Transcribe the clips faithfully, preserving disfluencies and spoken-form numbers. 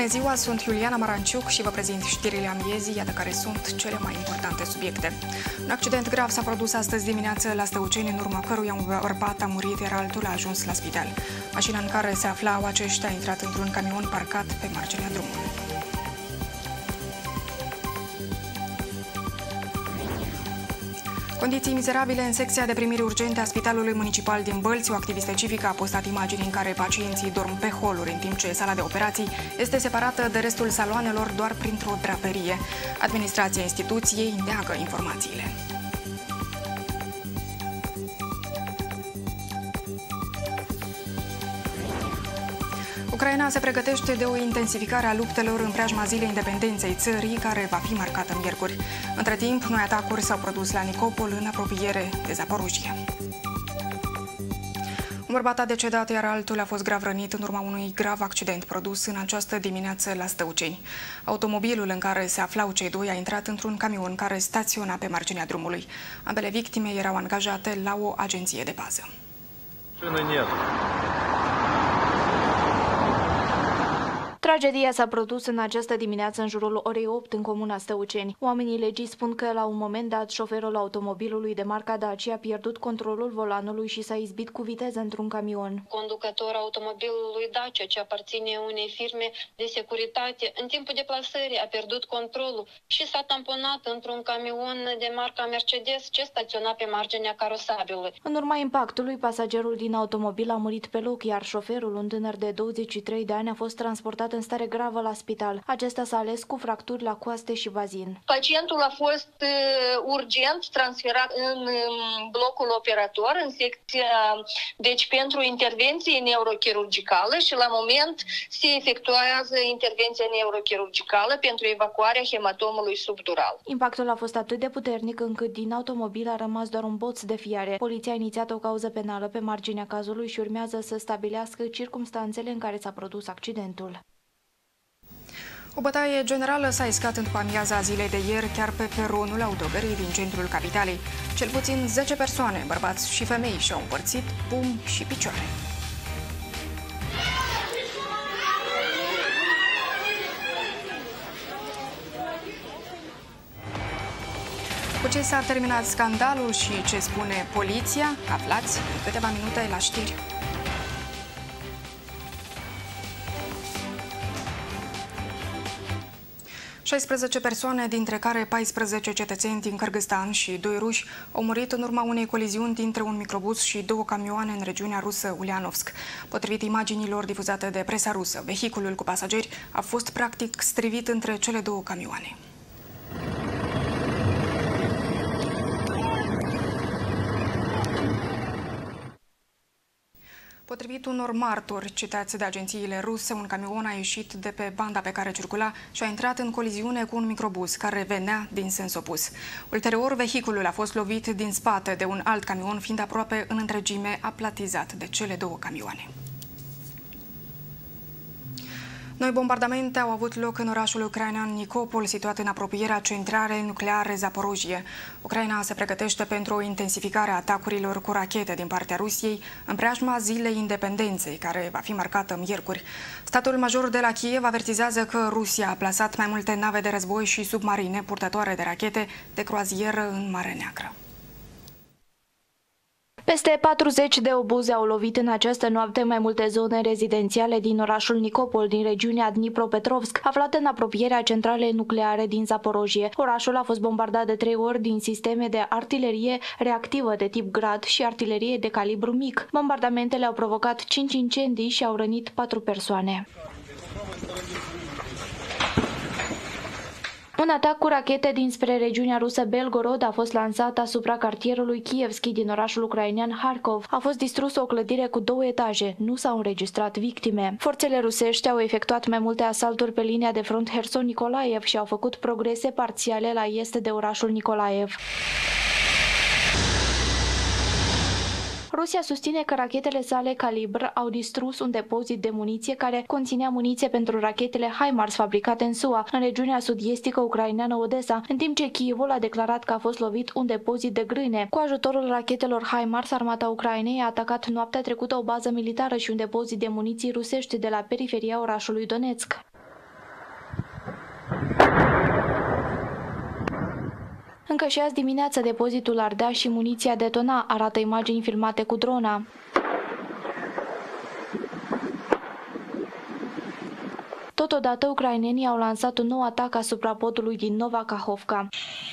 ziua, sunt Iuliana Maranciuc și vă prezint știrile amiezii, iată care sunt cele mai importante subiecte. Un accident grav s-a produs astăzi dimineață la Stăuceni, în urma căruia un bărbat a murit, iar altul a ajuns la spital. Mașina în care se aflau aceștia a intrat într-un camion parcat pe marginea drumului. Condiții mizerabile în secția de primiri urgente a Spitalului Municipal din Bălți. O activistă civică a postat imagini în care pacienții dorm pe holuri, în timp ce sala de operații este separată de restul saloanelor doar printr-o draperie. Administrația instituției neagă informațiile. Ucraina se pregătește de o intensificare a luptelor în preajma Zilei Independenței țării, care va fi marcată miercuri. Între timp, noi atacuri s-au produs la Nicopol, în apropiere de Zaporojie. Un bărbat a decedat, iar altul a fost grav rănit în urma unui grav accident produs în această dimineață la Stăuceni. Automobilul în care se aflau cei doi a intrat într-un camion care staționa pe marginea drumului. Ambele victime erau angajate la o agenție de pază. Tragedia s-a produs în această dimineață în jurul orei opt în comuna Stăuceni. Oamenii legii spun că la un moment dat șoferul automobilului de marca Dacia a pierdut controlul volanului și s-a izbit cu viteză într-un camion. Conducătorul automobilului Dacia, ce aparține unei firme de securitate, în timpul deplasării a pierdut controlul și s-a tamponat într-un camion de marca Mercedes ce staționa pe marginea carosabilului. În urma impactului, pasagerul din automobil a murit pe loc, iar șoferul, un tânăr de douăzeci și trei de ani, a fost transportat în stare gravă la spital. Acesta s-a ales cu fracturi la coaste și bazin. Pacientul a fost uh, urgent transferat în um, blocul operator, în secția, deci pentru intervenție neurochirurgicală, și la moment se efectuează intervenția neurochirurgicală pentru evacuarea hematomului subdural. Impactul a fost atât de puternic încât din automobil a rămas doar un boț de fiare. Poliția a inițiat o cauză penală pe marginea cazului și urmează să stabilească circumstanțele în care s-a produs accidentul. O bătaie generală s-a iscat în amiaza zilei de ieri, chiar pe peronul autogării din centrul capitalei. Cel puțin zece persoane, bărbați și femei, și-au împărțit pumni și picioare. Cu ce s-a terminat scandalul și ce spune poliția, aflați în câteva minute la știri. șaisprezece persoane, dintre care paisprezece cetățeni din Kârgâzstan și doi ruși, au murit în urma unei coliziuni dintre un microbus și două camioane în regiunea rusă Ulianovsk. Potrivit imaginilor difuzate de presa rusă, vehiculul cu pasageri a fost practic strivit între cele două camioane. Potrivit unor martori citați de agențiile ruse, un camion a ieșit de pe banda pe care circula și a intrat în coliziune cu un microbus care venea din sens opus. Ulterior, vehiculul a fost lovit din spate de un alt camion, fiind aproape în întregime aplatizat de cele două camioane. Noi bombardamente au avut loc în orașul ucrainean Nicopol, situat în apropierea centralei nucleare Zaporojie. Ucraina se pregătește pentru o intensificare a atacurilor cu rachete din partea Rusiei în preajma Zilei Independenței, care va fi marcată miercuri. Statul major de la Kiev avertizează că Rusia a plasat mai multe nave de război și submarine purtătoare de rachete de croazieră în Marea Neagră. Peste patruzeci de obuze au lovit în această noapte mai multe zone rezidențiale din orașul Nicopol, din regiunea Dnipropetrovsk, aflată în apropierea centralei nucleare din Zaporojie. Orașul a fost bombardat de trei ori din sisteme de artilerie reactivă de tip Grad și artilerie de calibru mic. Bombardamentele au provocat cinci incendii și au rănit patru persoane. Un atac cu rachete dinspre regiunea rusă Belgorod a fost lansat asupra cartierului Kievski din orașul ucrainean Harkov. A fost distrusă o clădire cu două etaje. Nu s-au înregistrat victime. Forțele rusești au efectuat mai multe asalturi pe linia de front Herson-Nicolaev și au făcut progrese parțiale la est de orașul Nicolaev. Rusia susține că rachetele sale calibr au distrus un depozit de muniție care conținea muniție pentru rachetele HIMARS fabricate în S U A, în regiunea sud-estică ucraineană Odessa, în timp ce Kievul a declarat că a fost lovit un depozit de grâne. Cu ajutorul rachetelor HIMARS, armata Ucrainei a atacat noaptea trecută o bază militară și un depozit de muniții rusești de la periferia orașului Donetsk. Încă și azi dimineață depozitul ardea și muniția detona, arată imagini filmate cu drona. Totodată, ucrainenii au lansat un nou atac asupra podului din Nova Kahovka.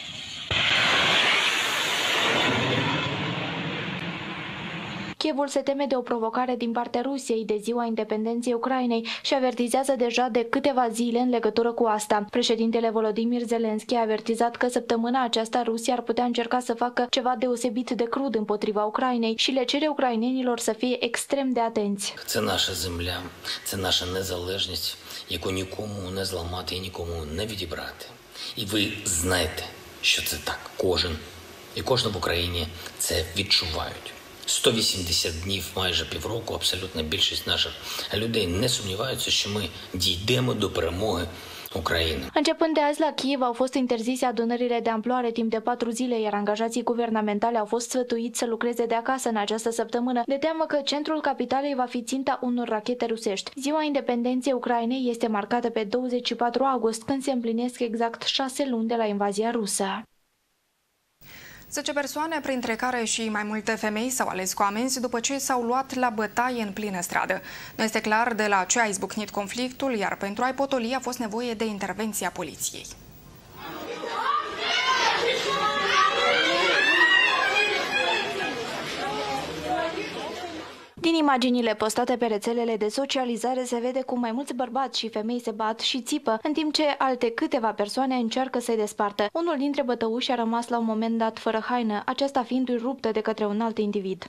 Kievul se teme de o provocare din partea Rusiei de ziua independenței Ucrainei și avertizează deja de câteva zile în legătură cu asta. Președintele Volodymyr Zelensky a avertizat că săptămâna aceasta Rusia ar putea încerca să facă ceva deosebit de crud împotriva Ucrainei și le cere ucrainenilor să fie extrem de atenți. Це наша земля, це наша незалежність, яку нікому не зламати і нікому не відібрати. І ви знаєте, що це так. Кожен і кожна в Україні це відчувають. сто вісімдесят днів, майже півроку, абсолютна більшість наших людей не сумніваються, що ми дійдемо до перемоги України. Începând de azi, la Kiev au fost interzise adunările de amploare timp de patru zile, iar angajații guvernamentali au fost sfătuiți să lucreze de acasă în această săptămână, de teamă că centrul capitalei va fi ținta unor rachete rusești. Ziua independenței Ucrainei este marcată pe douăzeci și patru august, când se împlinesc exact șase luni de la invazia rusă. zece persoane, printre care și mai multe femei, s-au ales cu amenzi după ce s-au luat la bătaie în plină stradă. Nu este clar de la ce a izbucnit conflictul, iar pentru a-i potoli a fost nevoie de intervenția poliției. Din imaginile postate pe rețelele de socializare se vede cum mai mulți bărbați și femei se bat și țipă, în timp ce alte câteva persoane încearcă să-i despartă. Unul dintre bătăuși a rămas la un moment dat fără haină, aceasta fiindu-i ruptă de către un alt individ.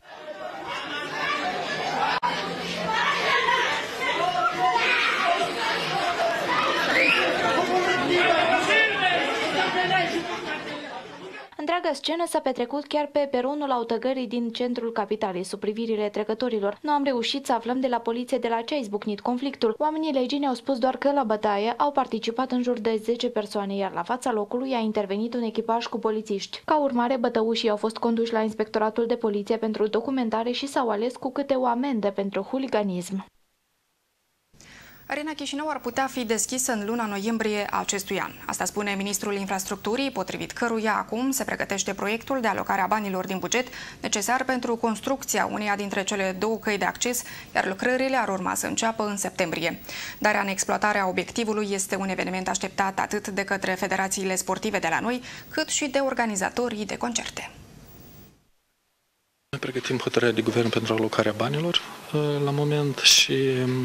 Întreaga scenă s-a petrecut chiar pe peronul autogării din centrul capitalei, sub privirile trecătorilor. Nu am reușit să aflăm de la poliție de la ce a izbucnit conflictul. Oamenii legii ne-au spus doar că la bătaie au participat în jur de zece persoane, iar la fața locului a intervenit un echipaj cu polițiști. Ca urmare, bătăușii au fost conduși la inspectoratul de poliție pentru documentare și s-au ales cu câte o amendă pentru huliganism. Arena Chișinău ar putea fi deschisă în luna noiembrie a acestui an. Asta spune ministrul infrastructurii, potrivit căruia acum se pregătește proiectul de alocare a banilor din buget necesar pentru construcția uneia dintre cele două căi de acces, iar lucrările ar urma să înceapă în septembrie. Darea în exploatare a obiectivului este un eveniment așteptat atât de către federațiile sportive de la noi, cât și de organizatorii de concerte. Noi pregătim hotărârea de guvern pentru alocarea banilor la moment și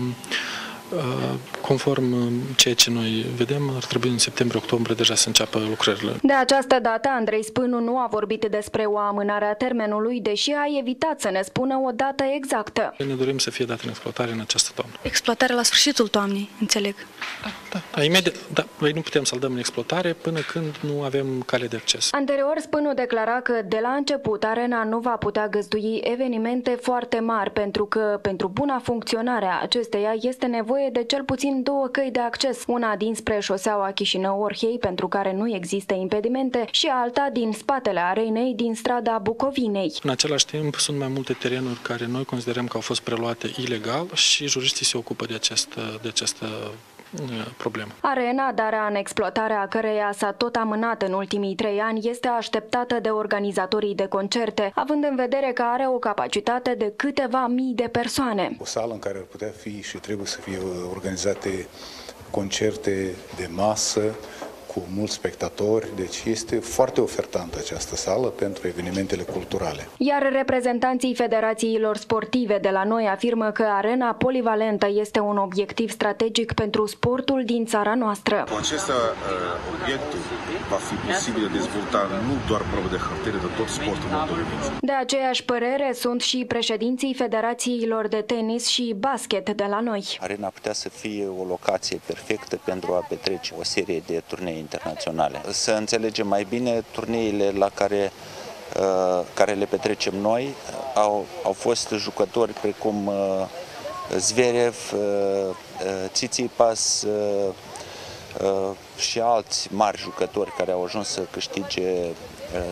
conform ceea ce noi vedem, ar trebui în septembrie-octombrie deja să înceapă lucrările. De această dată, Andrei Spânu nu a vorbit despre o amânare a termenului, deși a evitat să ne spună o dată exactă. Ne dorim să fie dată în exploatare în această toamnă. Exploatarea la sfârșitul toamnei, înțeleg. Da, da, da, imediat, da, noi nu putem să-l dăm în exploatare până când nu avem cale de acces. Anterior, Spânu declara că de la început Arena nu va putea găzdui evenimente foarte mari, pentru că pentru buna funcționare a acesteia este nevoie de cel puțin două căi de acces, una dinspre șoseaua Chișinău-Orhei, pentru care nu există impedimente, și alta din spatele arenei, din strada Bucovinei. În același timp, sunt mai multe terenuri care noi considerăm că au fost preluate ilegal și juriștii se ocupă de această, de această problemă. Arena, darea în exploatare a căreia s-a tot amânat în ultimii trei ani, este așteptată de organizatorii de concerte, având în vedere că are o capacitate de câteva mii de persoane. O sală în care ar putea fi și trebuie să fie organizate concerte de masă, cu mulți spectatori, deci este foarte ofertantă această sală pentru evenimentele culturale. Iar reprezentanții federațiilor sportive de la noi afirmă că arena polivalentă este un obiectiv strategic pentru sportul din țara noastră. Cu acest uh, obiect va fi posibil de dezvolta nu doar probă de hărtere, dar tot sportul moldovenesc. De aceeași părere sunt și președinții federațiilor de tenis și basket de la noi. Arena putea să fie o locație perfectă pentru a petrece o serie de turnee internaționale. Să înțelegem mai bine, turneile la care, uh, care le petrecem noi au, au fost jucători precum uh, Zverev, uh, Tsitsipas uh, uh, și alți mari jucători care au ajuns să câștige uh,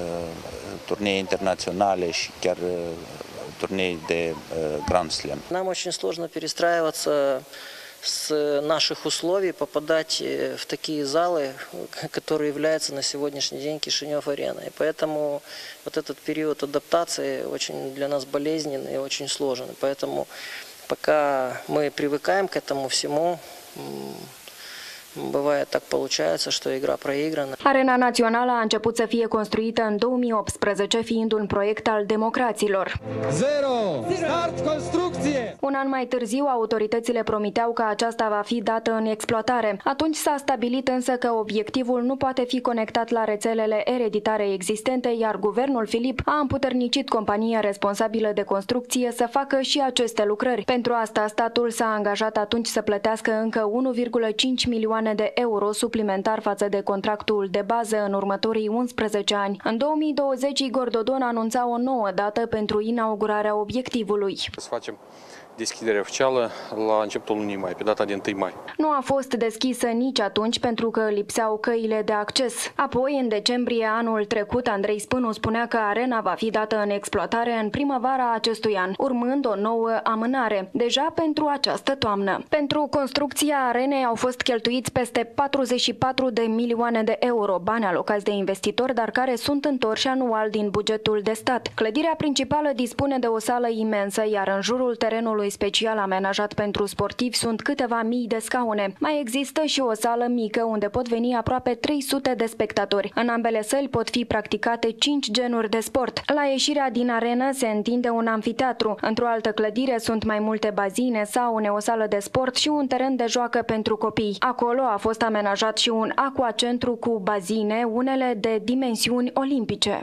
turnee internaționale și chiar uh, turnee de uh, Grand Slam. Нам очень сложно перестраиваться с наших условий попадать в такие залы, которые являются на сегодняшний день Кишинев-ареной. Поэтому вот этот период адаптации очень для нас болезненный и очень sложный. Поэтому пока мы привыкаем к этому всему, băvaie так получается, что игра проиграна. Arena Națională a început să fie construită în două mii optsprezece, fiind un proiect al democraților. Zero! Start construcție! Un an mai târziu, autoritățile promiteau că aceasta va fi dată în exploatare. Atunci s-a stabilit însă că obiectivul nu poate fi conectat la rețelele ereditare existente, iar guvernul Filip a împuternicit compania responsabilă de construcție să facă și aceste lucrări. Pentru asta, statul s-a angajat atunci să plătească încă unu virgulă cinci milioane de euro suplimentar față de contractul de bază în următorii unsprezece ani. În două mii douăzeci, Igor Dodon anunța o nouă dată pentru inaugurarea obiectivului. Să facem deschiderea oficială la începutul lunii mai, pe data de întâi mai. Nu a fost deschisă nici atunci pentru că lipseau căile de acces. Apoi, în decembrie anul trecut, Andrei Spânu spunea că arena va fi dată în exploatare în primăvara acestui an, urmând o nouă amânare, deja pentru această toamnă. Pentru construcția arenei au fost cheltuiți peste patruzeci și patru de milioane de euro, bani alocați de investitori, dar care sunt întorși anual din bugetul de stat. Clădirea principală dispune de o sală imensă, iar în jurul terenului special amenajat pentru sportivi sunt câteva mii de scaune. Mai există și o sală mică unde pot veni aproape trei sute de spectatori. În ambele săli pot fi practicate cinci genuri de sport. La ieșirea din arenă se întinde un amfiteatru. Într-o altă clădire sunt mai multe bazine, saune, o sală de sport și un teren de joacă pentru copii. Acolo a fost amenajat și un aquacentru cu bazine, unele de dimensiuni olimpice.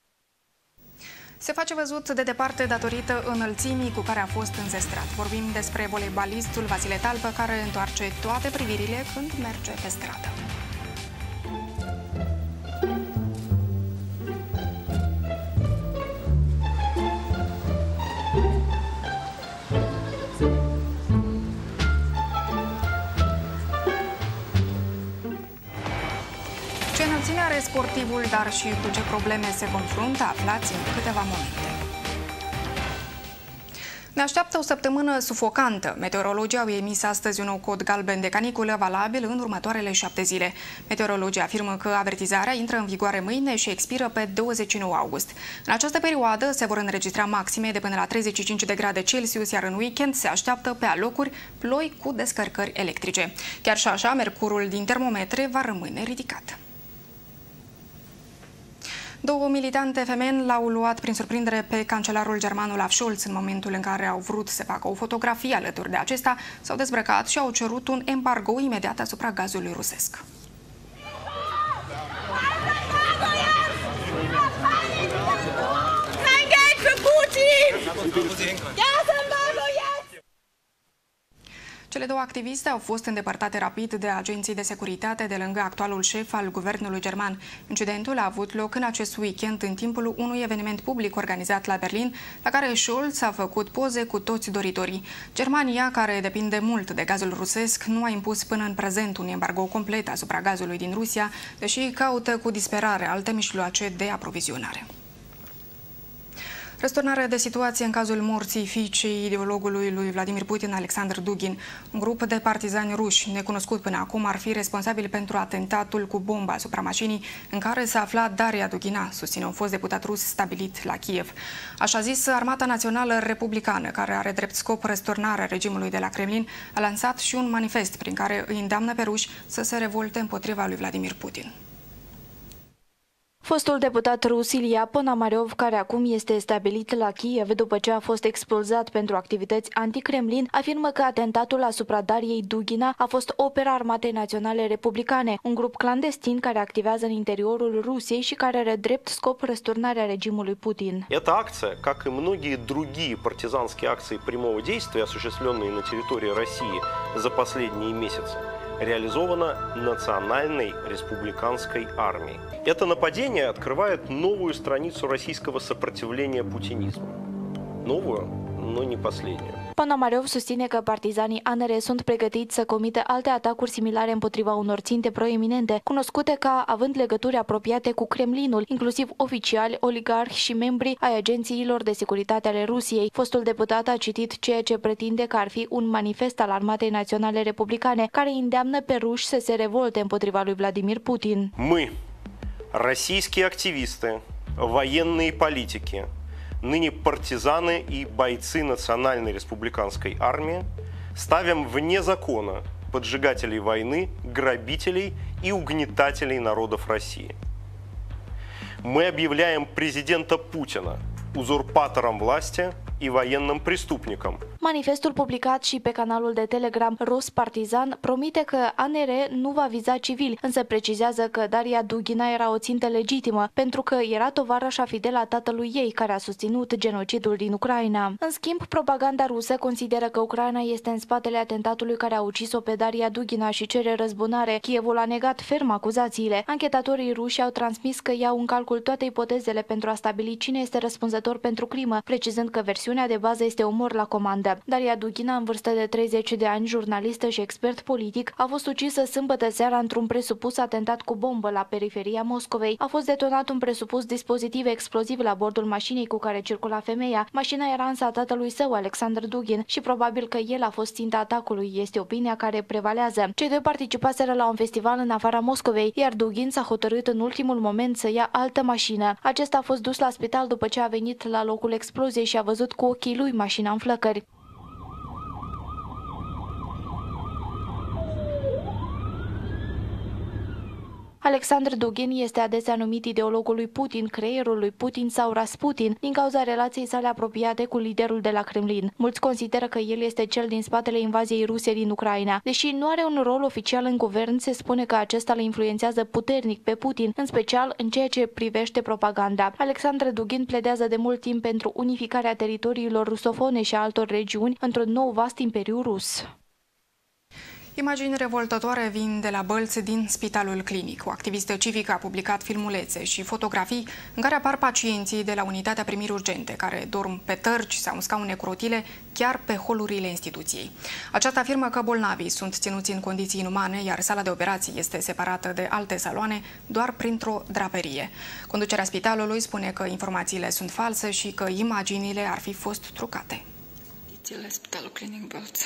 Se face văzut de departe datorită înălțimii cu care a fost înzestrat. Vorbim despre voleibalistul Vasile Talpă, care întoarce toate privirile când merge pe stradă. Ce înălțime are sportivul, dar și cu ce probleme se confruntă, aflați în câteva momente. Ne așteaptă o săptămână sufocantă. Meteorologii au emis astăzi un nou cod galben de caniculă valabil în următoarele șapte zile. Meteorologii afirmă că avertizarea intră în vigoare mâine și expiră pe douăzeci și nouă august. În această perioadă se vor înregistra maxime de până la treizeci și cinci de grade Celsius, iar în weekend se așteaptă pe alocuri ploi cu descărcări electrice. Chiar și așa, mercurul din termometre va rămâne ridicat. Două militante femei l-au luat prin surprindere pe cancelarul german Olaf Scholz în momentul în care au vrut să facă o fotografie alături de acesta, s-au dezbrăcat și au cerut un embargo imediat asupra gazului rusesc. Cele două activiste au fost îndepărtate rapid de agenții de securitate de lângă actualul șef al guvernului german. Incidentul a avut loc în acest weekend în timpul unui eveniment public organizat la Berlin, la care Scholz a făcut poze cu toți doritorii. Germania, care depinde mult de gazul rusesc, nu a impus până în prezent un embargo complet asupra gazului din Rusia, deși caută cu disperare alte mijloace de aprovizionare. Răsturnare de situație în cazul morții fiicei ideologului lui Vladimir Putin, Alexander Dugin. Un grup de partizani ruși, necunoscut până acum, ar fi responsabil pentru atentatul cu bomba asupra mașinii în care se afla Daria Dugina, susține un fost deputat rus stabilit la Kiev. Așa zis, Armata Națională Republicană, care are drept scop răsturnarea regimului de la Kremlin, a lansat și un manifest prin care îi îndeamnă pe ruși să se revolte împotriva lui Vladimir Putin. Fostul deputat rus Ilia Ponomarev, care acum este stabilit la Kiev după ce a fost expulzat pentru activități anti-Kremlin, afirmă că atentatul asupra Dariei Dugina a fost opera Armatei Naționale Republicane, un grup clandestin care activează în interiorul Rusiei și care are drept scop răsturnarea regimului Putin. Эта акция, как и многие другие партизанские акции прямого действия, осуществленные на территории России за последние месяцы, реализовано Национальной республиканской армией. Это нападение открывает новую страницу российского сопротивления путинизму. Новую, но не последнюю. Ponomariov susține că partizanii A N R sunt pregătiți să comită alte atacuri similare împotriva unor ținte proeminente, cunoscute ca având legături apropiate cu Kremlinul, inclusiv oficiali, oligarhi și membri ai agențiilor de securitate ale Rusiei. Fostul deputat a citit ceea ce pretinde că ar fi un manifest al Armatei Naționale Republicane, care îndeamnă pe ruși să se revolte împotriva lui Vladimir Putin. Мы, российские активисты, военные политики, ныне партизаны и бойцы Национальной республиканской армии, ставим вне закона поджигателей войны, грабителей и угнетателей народов России. Мы объявляем президента Путина узурпатором власти и военным преступником. Manifestul publicat și pe canalul de Telegram Rus Partizan promite că A N R nu va viza civili, însă precizează că Daria Dugina era o țintă legitimă, pentru că era tovarășa fidelă a tatălui ei, care a susținut genocidul din Ucraina. În schimb, propaganda rusă consideră că Ucraina este în spatele atentatului care a ucis-o pe Daria Dugina și cere răzbunare. Kievul a negat ferm acuzațiile. Anchetatorii ruși au transmis că iau în calcul toate ipotezele pentru a stabili cine este răspunzător pentru crimă, precizând că versiunea de bază este omor la comandă. Daria Dugina, în vârstă de treizeci de ani, jurnalistă și expert politic, a fost ucisă sâmbătă seara într-un presupus atentat cu bombă la periferia Moscovei. A fost detonat un presupus dispozitiv exploziv la bordul mașinii cu care circula femeia. Mașina era însă a tatălui său, Alexander Dugin, și probabil că el a fost ținta atacului. Este opinia care prevalează. Cei doi participaseră la un festival în afara Moscovei, iar Dugin s-a hotărât în ultimul moment să ia altă mașină. Acesta a fost dus la spital după ce a venit la locul exploziei și a văzut cu ochii lui mașina în flăcări. Alexander Dugin este adesea numit ideologul lui Putin, creierul lui Putin sau Rasputin, din cauza relației sale apropiate cu liderul de la Kremlin. Mulți consideră că el este cel din spatele invaziei ruse din Ucraina. Deși nu are un rol oficial în guvern, se spune că acesta îl influențează puternic pe Putin, în special în ceea ce privește propaganda. Alexander Dugin pledează de mult timp pentru unificarea teritoriilor rusofone și a altor regiuni într-un nou vast imperiu rus. Imagini revoltătoare vin de la Bălți din Spitalul Clinic. O activistă civică a publicat filmulețe și fotografii în care apar pacienții de la unitatea primiri urgente, care dorm pe tărci sau în scaune cu rotile, chiar pe holurile instituției. Aceasta afirmă că bolnavii sunt ținuți în condiții inumane, iar sala de operații este separată de alte saloane doar printr-o draperie. Conducerea spitalului spune că informațiile sunt false și că imaginile ar fi fost trucate. La Spitalul Clinic Bălți.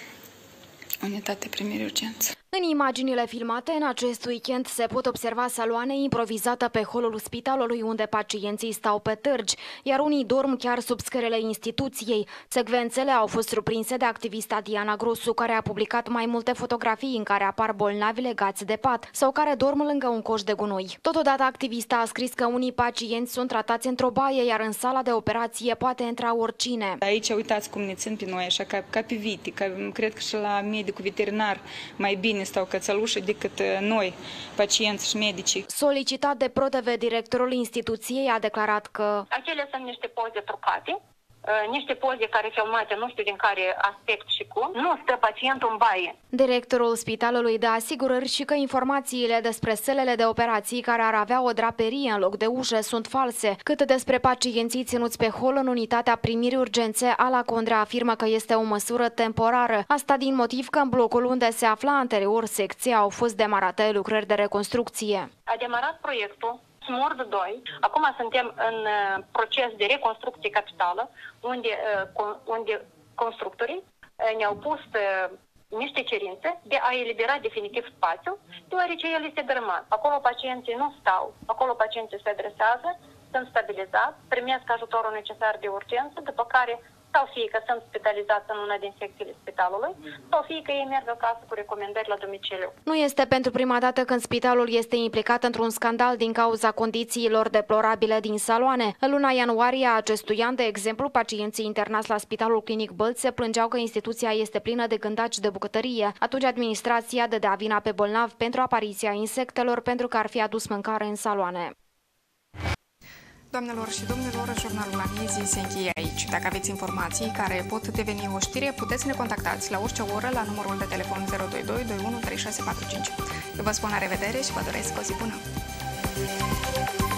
Unitate primiri urgență. În imaginile filmate în acest weekend se pot observa saloane improvizate pe holul spitalului unde pacienții stau pe târgi, iar unii dorm chiar sub scările instituției. Secvențele au fost surprinse de activista Diana Grosu, care a publicat mai multe fotografii în care apar bolnavi legați de pat sau care dorm lângă un coș de gunoi. Totodată, activista a scris că unii pacienți sunt tratați într-o baie, iar în sala de operație poate intra oricine. Aici uitați cum ne țin pe noi, așa ca, ca pe vite, ca, cred că și la medicul veterinar mai bine stau cățălușii decât noi, pacienți și medici. Solicitat de ProTV, directorul instituției a declarat că acele sunt niște poze trucate, niște poze care filmate, nu știu din care aspect și cum, nu stă pacientul în baie. Directorul spitalului dă asigurări și că informațiile despre sălele de operații care ar avea o draperie în loc de ușă sunt false. Cât despre pacienții ținuți pe hol în unitatea primirii urgențe, Ala Condrea afirmă că este o măsură temporară. Asta din motiv că în blocul unde se afla anterior secția au fost demarate lucrări de reconstrucție. A demarat proiectul Smurd doi. Acum suntem în proces de reconstrucție capitală, unde, unde constructorii ne-au pus niște cerințe de a elibera definitiv spațiul, deoarece el este dărâmat. Acolo pacienții nu stau, acolo pacienții se adresează, sunt stabilizați, primesc ajutorul necesar de urgență, după care sau fie că sunt spitalizați în una din secțiile spitalului, sau fie că ei merg acasă cu recomandări la domiciliu. Nu este pentru prima dată când spitalul este implicat într-un scandal din cauza condițiilor deplorabile din saloane. În luna ianuarie a acestui an, de exemplu, pacienții internați la Spitalul Clinic Bălți se plângeau că instituția este plină de gândaci de bucătărie. Atunci administrația dădea vina pe bolnavi pentru apariția insectelor, pentru că ar fi adus mâncare în saloane. Doamnelor și domnilor, jurnalul Amiezii se încheie aici. Dacă aveți informații care pot deveni o știre, puteți să ne contactați la orice oră la numărul de telefon zero doi doi doi unu trei șase patru cinci. Eu vă spun la revedere și vă doresc o zi bună!